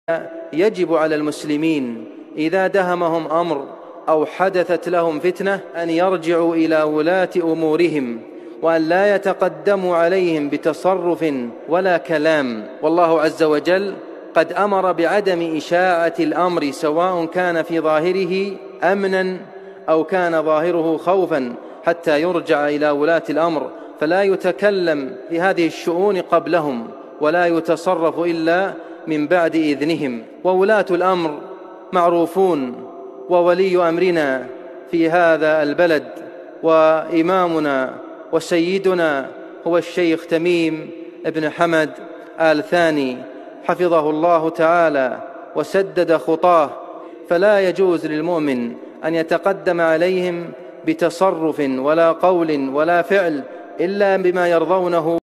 يجب على المسلمين إذا دهمهم أمر أو حدثت لهم فتنة أن يرجعوا إلى ولاة أمورهم، وأن لا يتقدموا عليهم بتصرف ولا كلام. والله عز وجل قد أمر بعدم إشاعة الأمر، سواء كان في ظاهره أمنا أو كان ظاهره خوفا، حتى يرجع إلى ولاة الأمر، فلا يتكلم في هذه الشؤون قبلهم ولا يتصرف إلا من بعد إذنهم. وولاة الأمر معروفون، وولي أمرنا في هذا البلد وإمامنا وسيدنا هو الشيخ تميم بن حمد آل ثاني حفظه الله تعالى وسدد خطاه، فلا يجوز للمؤمن أن يتقدم عليهم بتصرف ولا قول ولا فعل إلا بما يرضونه